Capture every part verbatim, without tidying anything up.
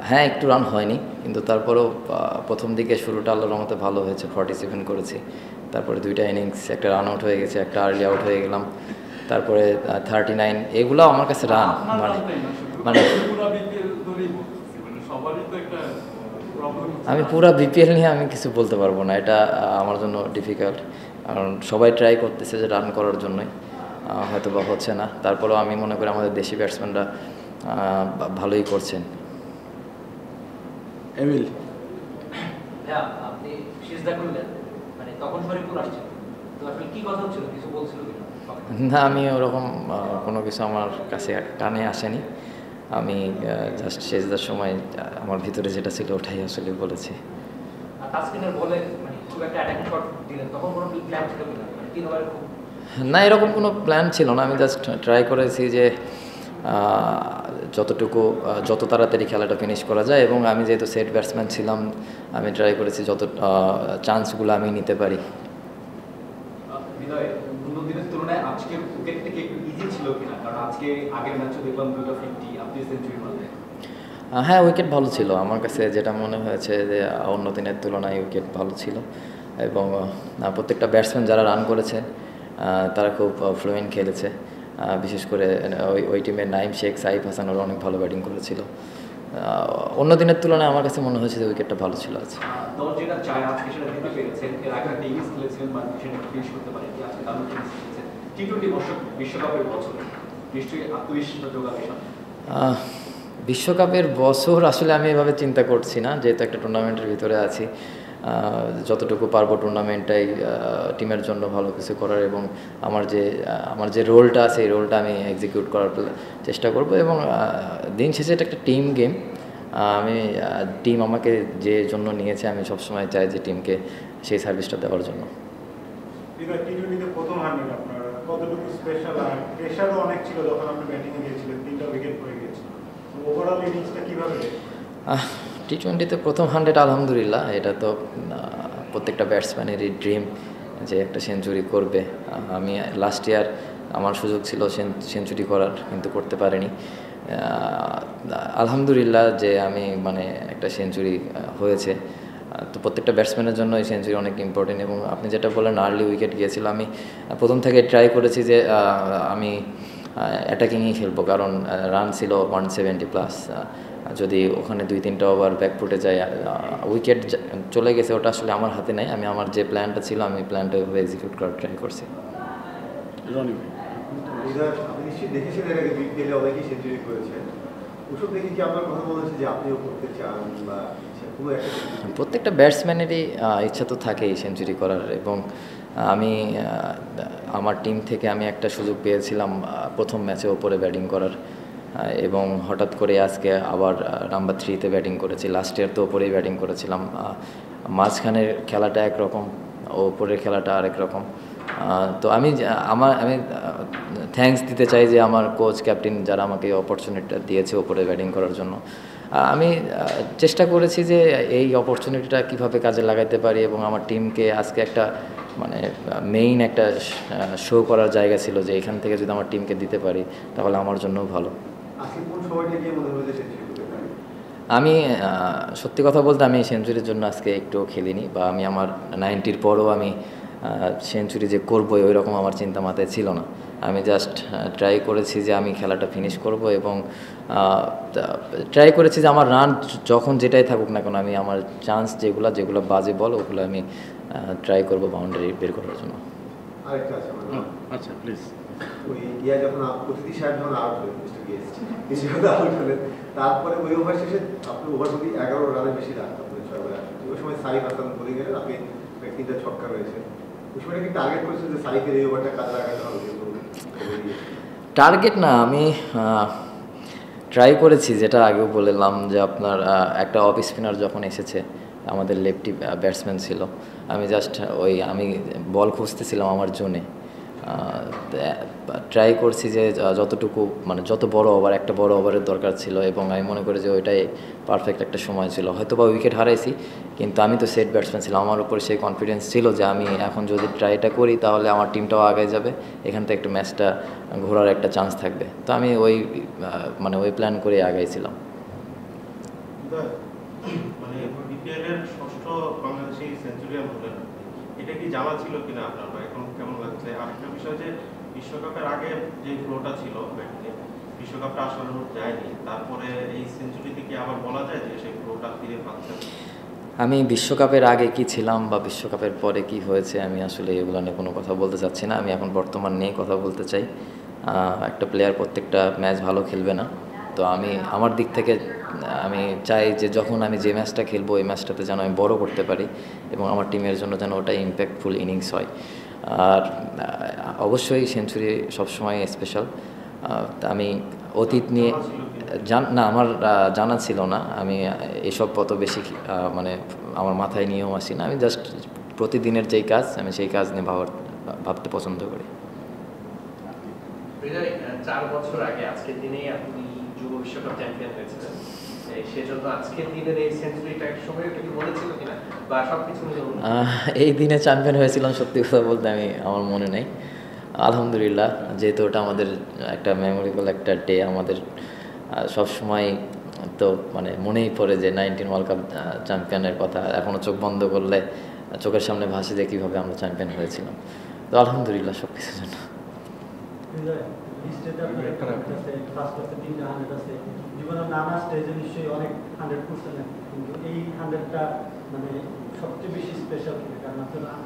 হ্যাঁ, একটু রান হয়নি, কিন্তু তারপরেও প্রথম দিকে শুরুটা আল্লাহর রহমতে ভালো হয়েছে, ফর্টি সেভেন করেছি। তারপরে দুইটা ইনিংস, একটা রান আউট হয়ে গেছে, একটা আর্লি আউট হয়ে গেলাম, তারপরে থার্টি নাইন, এগুলো আমার কাছে রান মানে মানে আমি পুরা বিপিএল নিয়ে আমি কিছু বলতে পারবো না, এটা আমার জন্য ডিফিকাল্ট, কারণ সবাই ট্রাই করতেছে যে রান করার জন্যই, হয়তো বা হচ্ছে না। তারপরেও আমি মনে করি আমাদের দেশি ব্যাটসম্যানরা ভালোই করছেন। এমিল, আপনি সিজদা করলেন, মানে তখন শরীফুল আসছিল, তো আসলে কি কথা হচ্ছিল, কিছু বলছিল কিনা? না, আমি ওরকম কোনো কিছু আমার কাছে কানে আসেনি, আমি জাস্ট সেজদার সময় আমার ভিতরে যেটা ছিল ওটাই আসলে বলেছি। তাসকিনের বলে মানে খুব একটা অ্যাটাকিং শট দিলেন, তখন কোনো প্ল্যান ছিল কিনা? মানে তিন ওভারে খুব না, এরকম কোনো প্ল্যান ছিল না, আমি জাস্ট ট্রাই করেছি যে যতটুকু যত তাড়াতাড়ি খেলাটা ফিনিশ করা যায়, এবং আমি যেহেতু সেট ব্যাটসম্যান ছিলাম, আমি ট্রাই করেছি যত চান্সগুলো আমি নিতে পারি। দিনের তুলনায় আজকের উইকেটটা কি একটু ইজি ছিল কিনা? কারণ আজকে আগের ম্যাচে দেখলাম দুটো ফিফটি, আপনি সেঞ্চুরি মারলেন। হ্যাঁ, উইকেট ভালো ছিল, আমার কাছে যেটা মনে হয়েছে যে অন্য দিনের তুলনায় উইকেট ভালো ছিল, এবং প্রত্যেকটা ব্যাটসম্যান যারা রান করেছে তারা খুব ফ্লুয়েন্ট খেলেছে, বিশেষ করে ওই ওই টিমের নাইম, শেখ, সাইফ হাসান ওরা অনেক ভালো ব্যাটিং করেছিল। অন্য দিনের তুলনায় আমার কাছে মনে হয়েছে যে উইকেটটা ভালো ছিল আজ। দল যেটা চায় আজকে সেটা দিতে পেরেছেন, এর আগে একটা ইনিংস খেলেছিলেন বা সেটা ফিনিশ করতে পারেন, আজকে দারুণ ইনিংস খেলেছেন। টি টোয়েন্টি বিশ্বকাপের বছরে নিশ্চয়ই আত্মবিশ্বাস যোগাবে। বিশ্বকাপের বছর আসলে আমি এভাবে চিন্তা করছি না, যেহেতু একটা টুর্নামেন্টের ভিতরে আছি, যতটুকু পারবো টুর্নামেন্টটাই টিমের জন্য ভালো কিছু করার, এবং আমার যে আমার যে রোলটা আছে এই রোলটা আমি এক্সিকিউট করার চেষ্টা করব, এবং দিন শেষে এটা একটা টিম গেম, আমি টিম আমাকে যে জন্য নিয়েছে আমি সবসময় চাই যে টিমকে সেই সার্ভিসটা দেওয়ার জন্য। প্রথম হান্ড্রেড আপনার কতটুকু স্পেশাল, আর প্রেশারও অনেক ছিল যখন আপনি ব্যাটিংয়ে গিয়েছিলেন, তিনটা উইকেট পড়ে গিয়েছিল, ওভারঅল ইনিংসটা কীভাবে? টি টোয়েন্টিতে প্রথম হান্ড্রেড আলহামদুলিল্লাহ, এটা তো প্রত্যেকটা ব্যাটসম্যানেরই ড্রিম যে একটা সেঞ্চুরি করবে। আমি লাস্ট ইয়ার আমার সুযোগ ছিল সেঞ্চুরি করার, কিন্তু করতে পারিনি। আলহামদুলিল্লাহ যে আমি মানে একটা সেঞ্চুরি হয়েছে, তো প্রত্যেকটা ব্যাটসম্যানের জন্য এই সেঞ্চুরি অনেক ইম্পর্টেন্ট। এবং আপনি যেটা বললেন আর্লি উইকেট গিয়েছিল, আমি প্রথম থেকে ট্রাই করেছি যে আমি অ্যাটাকিংই খেলবো, কারণ রান ছিল ওয়ান সেভেন্টি প্লাস, যদি ওখানে দুই তিনটা ওভার ব্যাকফুটে যায়, উইকেট চলে গেছে, ওটা আসলে আমার হাতে নেই, আমি আমার যে প্ল্যানটা ছিল আমি প্ল্যানটা ওইভাবে এক্সিকিউট করার ট্রাই করছি। আপনি নিশ্চয়ই দেখেছেন এর আগে বিপিএলে অনেকেই সেঞ্চুরি করেছেন, ওসব দেখে কি আপনার কথা বলেছে যে আপনিও করতে চান বা প্রত্যেকটা ব্যাটসম্যানেরই ইচ্ছা তো থাকেই সেঞ্চুরি করার, এবং আমি আমার টিম থেকে আমি একটা সুযোগ পেয়েছিলাম প্রথম ম্যাচে ওপরে ব্যাটিং করার, এবং হঠাৎ করে আজকে আবার নাম্বার থ্রিতে ব্যাটিং করেছি। লাস্ট ইয়ার তো ওপরেই ব্যাটিং করেছিলাম, মাঝখানের খেলাটা একরকম, ওপরের খেলাটা আরেক রকম। তো আমি আমার আমি থ্যাঙ্কস দিতে চাই যে আমার কোচ, ক্যাপ্টেন যারা আমাকে অপরচুনিটিটা দিয়েছে ওপরে ব্যাটিং করার জন্য। আমি চেষ্টা করেছি যে এই অপরচুনিটিটা কীভাবে কাজে লাগাতে পারি, এবং আমার টিমকে আজকে একটা মানে মেইন একটা শো করার জায়গা ছিল যে এখান থেকে যদি আমার টিমকে দিতে পারি তাহলে আমার জন্যও ভালো। আমি সত্যি কথা বলতে আমি সেঞ্চুরির জন্য আজকে একটু খেলিনি, বা আমি আমার নাইনটির পরও আমি সেঞ্চুরি যে করবো ওই রকম আমার চিন্তা মাথায় ছিল না। আমি জাস্ট ট্রাই করেছি যে আমি খেলাটা ফিনিশ করব, এবং ট্রাই করেছি যে আমার রান যখন যেটাই থাকুক না কেন, আমি আমার চান্স যেগুলো যেগুলো বাজে বল ওগুলো আমি ট্রাই করব বাউন্ডারি বের করার জন্য। আরেকটা আছে আচ্ছা প্লিজ। ওই ইয়া যখন অতিথি সাহেব যখন আউট হলেন, মিস্টার গেস্ট আউট হলেন, তারপরে ওই ওভার শেষে আপনি ওভার প্রতি এগারো রানের বেশি রান আপনার ছয় ওভারে আসেন, ওই সময় সাইফ হাসান বলে গেলেন, আপনি তিনটা ছক্কা রয়েছে, ওই সময় কি টার্গেট করেছেন যে সাইফের এই ওভারটা কাজে লাগাতে হবে? টার্গেট না, আমি ট্রাই করেছি, যেটা আগেও বললাম যে আপনার একটা অফ স্পিনার যখন এসেছে, আমাদের লেফটি ব্যাটসম্যান ছিল, আমি জাস্ট ওই আমি বল খুঁজতেছিলাম আমার জোনে, ট্রাই করছি যে যতটুকু মানে যত বড় ওভার, একটা বড় ওভারের দরকার ছিল, এবং আমি মনে করি যে ওইটাই পারফেক্ট একটা সময় ছিল। হয়তো বা উইকেট হারাইছি, কিন্তু আমি তো সেট ব্যাটসম্যান ছিলাম, আমার উপরে সেই কনফিডেন্স ছিল যে আমি এখন যদি ট্রাইটা করি তাহলে আমার টিমটাও আগে যাবে, এখান থেকে একটু ম্যাচটা ঘোরার একটা চান্স থাকবে। তো আমি ওই মানে ওই প্ল্যান করে আগাইছিলাম। মানে বিপিএল এর ষষ্ঠ বাংলাদেশি সেঞ্চুরিয়ান হলেন, এটা কি জানা ছিল কিনা আপনার, বা এখন কেমন লাগছে? আরেকটা বিষয় যে বিশ্বকাপের আগে যে ফ্লোটা ছিল ব্যাটিংয়ে, বিশ্বকাপটা আসলে যায়নি, তারপরে এই সেঞ্চুরিতে কি আবার বলা যায় যে সেই ফ্লোটা ফিরে পাচ্ছেন? আমি বিশ্বকাপের আগে কি ছিলাম বা বিশ্বকাপের পরে কি হয়েছে আমি আসলে এগুলো নিয়ে কোনো কথা বলতে চাচ্ছি না। আমি এখন বর্তমান নিয়ে কথা বলতে চাই। একটা প্লেয়ার প্রত্যেকটা ম্যাচ ভালো খেলবে না, তো আমি আমার দিক থেকে আমি চাই যে যখন আমি যে ম্যাচটা খেলবো এই ম্যাচটাতে যেন আমি বড় করতে পারি এবং আমার টিমের জন্য যেন ওটা ইম্প্যাক্টফুল ইনিংস হয়। আর অবশ্যই সেঞ্চুরি সবসময় স্পেশাল। আমি অতীত নিয়ে জান না আমার জানা ছিল না, আমি এসব কত বেশি মানে আমার মাথায় নিয়েও আসি না। আমি জাস্ট প্রতিদিনের যেই কাজ আমি সেই কাজ নিয়ে ভাবার ভাবতে পছন্দ করি। হৃদয়, চার বছর আগে আজকের দিনেই আপনি যুব বিশ্বকাপ চ্যাম্পিয়ন হয়েছিলেন, সেজন্য আজকের দিনের এই সেঞ্চুরিটা এক সময় কি মনে ছিল কিনা বা সবকিছু মিলে? এই দিনে চ্যাম্পিয়ন হয়েছিলাম সত্যি কথা বলতে আমি আমার মনে নেই। আলহামদুলিল্লাহ, যেহেতু ওটা আমাদের একটা মেমোরেবল একটা ডে, আমাদের সব সময় তো মানে মনেই পড়ে যে নাইনটিন ওয়ার্ল্ড কাপ চ্যাম্পিয়নের কথা এখনও চোখ বন্ধ করলে চোখের সামনে ভাসে যে কীভাবে আমরা চ্যাম্পিয়ন হয়েছিলাম। তো আলহামদুলিল্লাহ সব কিছুর জন্য। জীবনের নানা স্টেজে নিশ্চয়ই অনেক হান্ড্রেড করছেন, কিন্তু এই হান্ড্রেডটা মানে সবচেয়ে বেশি স্পেশাল কারণ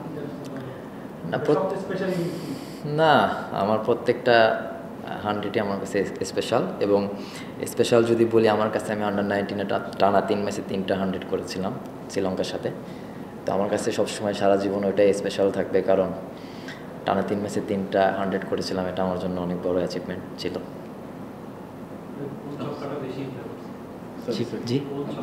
না, আমার প্রত্যেকটা হান্ড্রেডই আমার কাছে স্পেশাল। এবং স্পেশাল যদি বলি, আমার কাছে আমি আন্ডার নাইনটিনে টানা তিন ম্যাচে তিনটা হান্ড্রেড করেছিলাম শ্রীলঙ্কার সাথে। তো আমার কাছে সবসময় সারা জীবন ওইটাই স্পেশাল থাকবে, কারণ টানা তিন ম্যাচে তিনটা হান্ড্রেড করেছিলাম, এটা আমার জন্য অনেক বড় অ্যাচিভমেন্ট ছিল। জি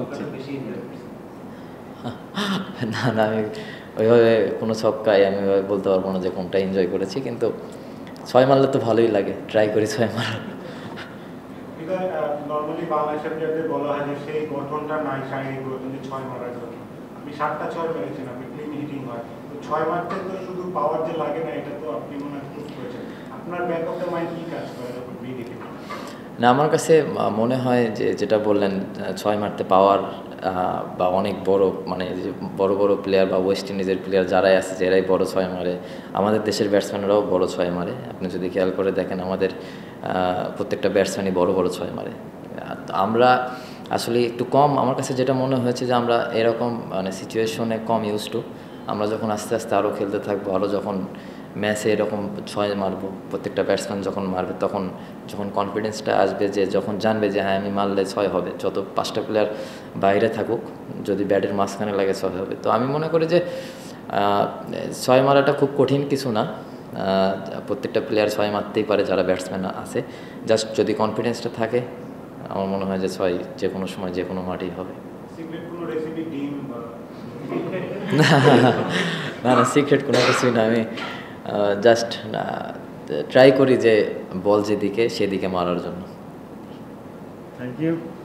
না না আমি ওইভাবে কোনো ছক্কায় আমি ওইভাবে বলতে পারবো না যে কোনটা এনজয় করেছি, কিন্তু ছয় মারলে তো ভালোই লাগে, ট্রাই করি ছয় মারার। নর্মালি বাংলাদেশের প্লেয়ারদের বলা হয় যে সেই গঠনটা নাই শারীরিক গঠন যে ছয় মারার জন্য। আপনি সাতটা ছয় মেরেছেন, আপনি ক্লিন হিটিং হয়, তো ছয় মারতে তো শুধু পাওয়ার যে লাগে না, এটা তো আপনি মনে হয় প্রুভ করেছেন। আপনার ব্যাক অফ দ্য মাইন্ড কি কাজ করে যখন ব্রিড হিটিং? না, আমার কাছে মনে হয় যে যেটা বললেন ছয় মারতে পাওয়ার বা অনেক বড় মানে বড় বড় প্লেয়ার বা ওয়েস্ট ইন্ডিজের প্লেয়ার যারাই আছে যারাই বড় ছয় মারে, আমাদের দেশের ব্যাটসম্যানরাও বড় ছয় মারে। আপনি যদি খেয়াল করে দেখেন আমাদের প্রত্যেকটা ব্যাটসম্যানই বড় বড় ছয় মারে। আমরা আসলে একটু কম, আমার কাছে যেটা মনে হয়েছে যে আমরা এরকম মানে সিচুয়েশনে কম ইউজ টু। আমরা যখন আস্তে আস্তে আরও খেলতে থাকবো, আরও যখন ম্যাচে এরকম ছয় মারবো, প্রত্যেকটা ব্যাটসম্যান যখন মারবে তখন যখন কনফিডেন্সটা আসবে, যে যখন জানবে যে হ্যাঁ আমি মারলে ছয় হবে, যত পাঁচটা প্লেয়ার বাইরে থাকুক যদি ব্যাটের মাঝখানে লাগে ছয় হবে। তো আমি মনে করি যে ছয় মারাটা খুব কঠিন কিছু না, প্রত্যেকটা প্লেয়ার ছয় মারতেই পারে যারা ব্যাটসম্যান আছে, জাস্ট যদি কনফিডেন্সটা থাকে আমার মনে হয় যে ছয় যে কোনো সময় যে কোনো মাঠেই হবে। না না সিক্রেট কোনো কিছুই না, আমি জাস্ট ট্রাই করি যে বল যেদিকে সেদিকে মারার জন্য। Thank you.